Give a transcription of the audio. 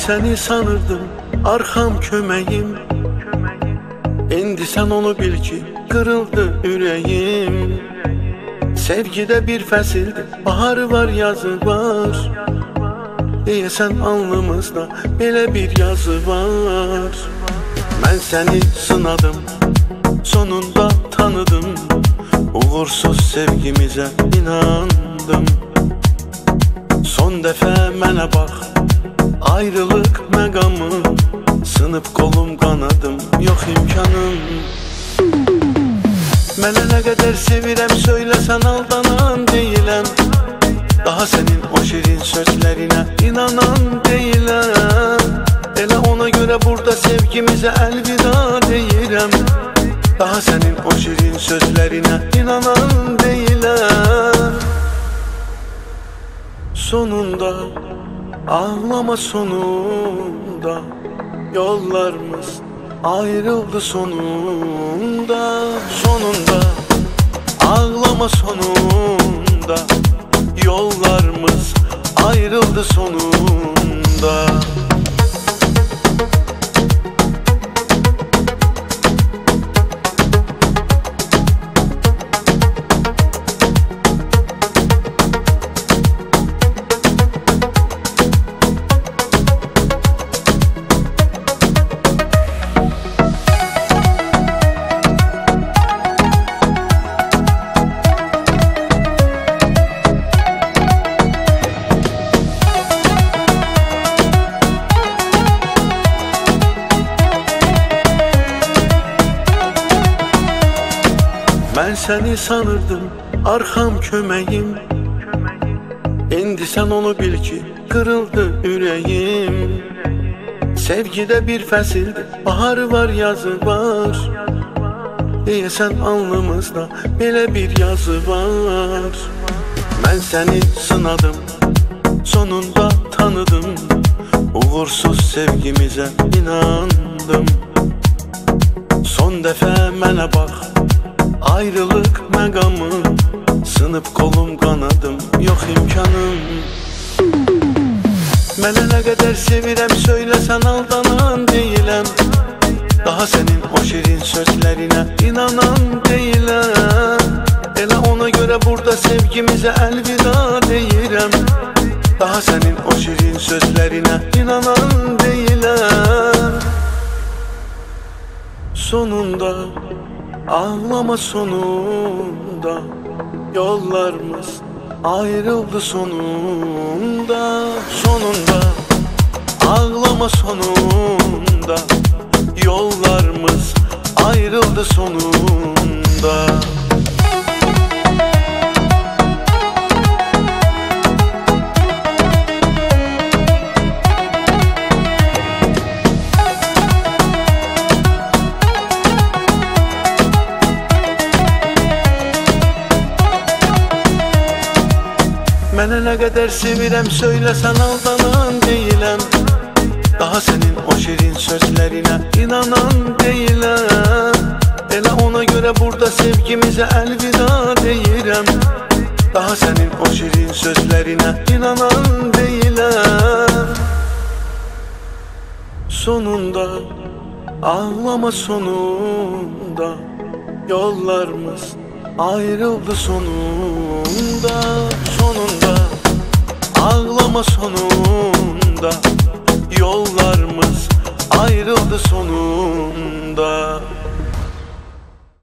seni sanırdım arkam kömeğim. İndi sen onu bil ki kırıldı yüreğim. Sevgide bir fəsildir, baharı var, yazı var. Deyəsən alnımızda belə bir yazı var. Mən səni sınadım, sonunda tanıdım. Uğursuz sevgimizə inandım. Son dəfə mənə bax, ayrılıq məqamı. Sınıb qolum qanadım, yox imkanım. Mənə nə qədər sevirəm, söyləsən aldanan deyiləm. Daha sənin o şirin sözlərinə inanan deyiləm. Elə ona görə burada sevgimizə əlvida deyirəm. Daha sənin o şirin sözlərinə inanan deyiləm. Sonunda, ağlama sonunda, yollarımız ayrıldı sonunda. Sonunda, ağlama sonunda, yollarımız ayrıldı sonunda. Mən səni sanırdım arkam köməğim. İndi sən onu bil ki kırıldı yüreğim. Sevgide bir fəsildir, baharı var, yazı var. Deyəsən alnımızda belə bir yazı var. Mən səni sınadım, sonunda tanıdım. Uğursuz sevgimizə inandım. Son dəfə mənə bax, ayrılıq məqamı. Sınıb qolum qanadım, yox imkanım. Mənə nə qədər sevirəm, söyləsən aldanan deyiləm. Daha sənin o şirin sözlərinə inanan deyiləm. Elə ona görə burada sevgimizə əlvida deyirəm. Daha sənin o şirin sözlərinə inanan deyiləm. Sonunda, ağlama sonunda, yollarımız ayrıldı sonunda. Sonunda, ağlama sonunda, yollarımız ayrıldı sonunda. Mənə nə qədər sevirəm, söyləsən aldanan deyiləm. Daha sənin o şirin sözlərinə inanan deyiləm. Elə ona görə burada sevgimizə əlvida deyirəm. Daha sənin o şirin sözlərinə inanan deyiləm. Sonunda, ağlama sonunda, yollarımız ayrıldı sonunda. Sonunda, ağlama sonunda, yollarımız ayrıldı sonunda.